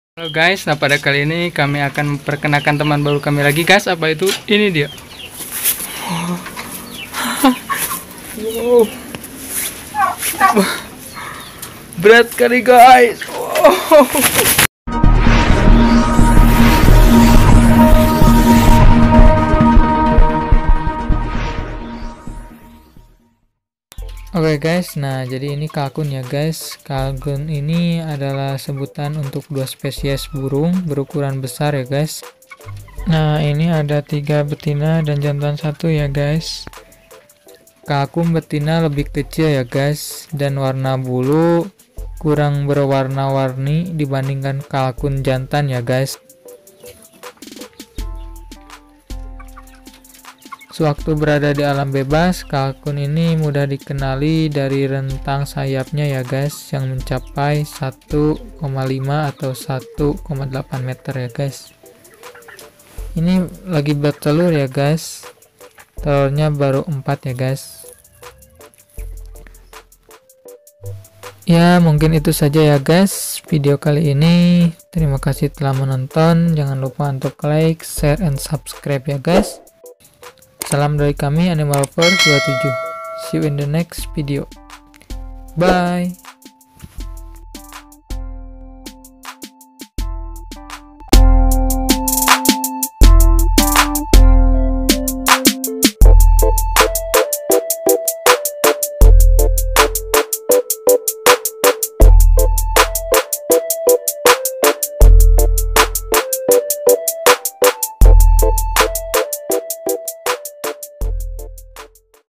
Halo guys, nah pada kali ini kami akan memperkenalkan teman baru kami lagi guys. Apa itu? Ini dia. Wow. Berat kali guys. Wow. Oke guys, nah jadi ini kalkun ya guys. Kalkun ini adalah sebutan untuk dua spesies burung berukuran besar ya guys. Nah ini ada 3 betina dan jantan 1 ya guys. Kalkun betina lebih kecil ya guys, dan warna bulu kurang berwarna-warni dibandingkan kalkun jantan ya guys. Sewaktu berada di alam bebas, kalkun ini mudah dikenali dari rentang sayapnya ya guys, yang mencapai 1,5 atau 1,8 meter ya guys. Ini lagi bertelur ya guys, telurnya baru 4 ya guys. Ya mungkin itu saja ya guys video kali ini. Terima kasih telah menonton, jangan lupa untuk like, share, and subscribe ya guys. Salam dari kami Animal Lover 27. See you in the next video. Bye.